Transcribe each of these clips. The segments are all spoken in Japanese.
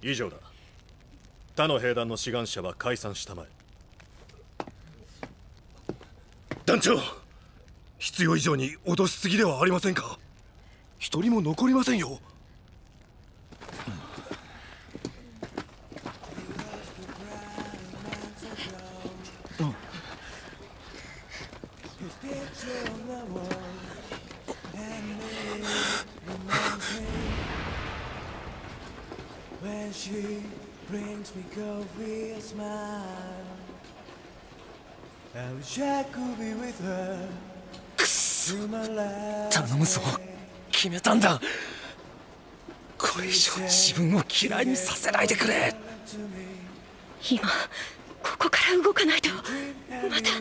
以上だ。他の兵団の志願者は解散したまえ。 団長、必要以上に脅しすぎではありませんか。一人も残りませんよ。 くそ、頼むぞ、決めたんだ。これ以上自分を嫌いにさせないでくれ。 今ここから動かないとまた。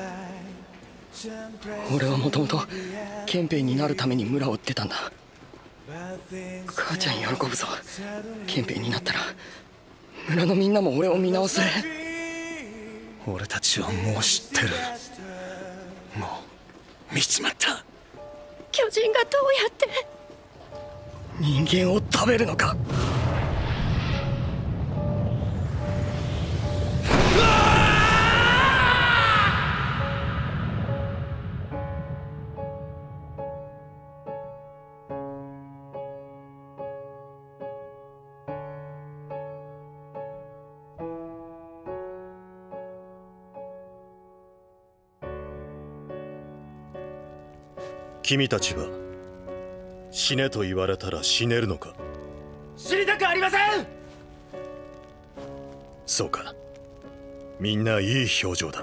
俺はもともと憲兵になるために村を追ってたんだ。母ちゃん喜ぶぞ。憲兵になったら村のみんなも俺を見直す。俺たちはもう知ってる。もう見ちまった。 巨人がどうやって人間を食べるのか。 君たちは死ねと言われたら死ねるのか。 死にたくありません。 そうか、みんないい表情だ。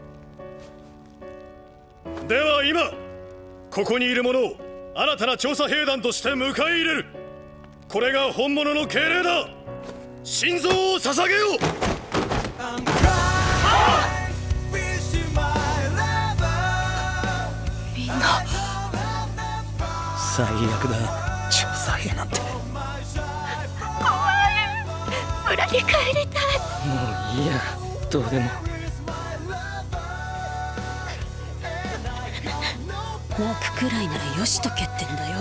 では今ここにいる者を新たな調査兵団として迎え入れる。これが本物の敬礼だ。心臓を捧げよう。 みんな最悪だ、調査兵なんて。 怖い。村に帰りたい。 もういいや、どうでも。 泣くくらいならよしとけってんだよ。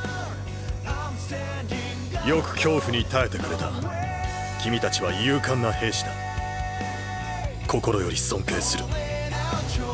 よく恐怖に耐えてくれた。君たちは勇敢な兵士だ。心より尊敬する。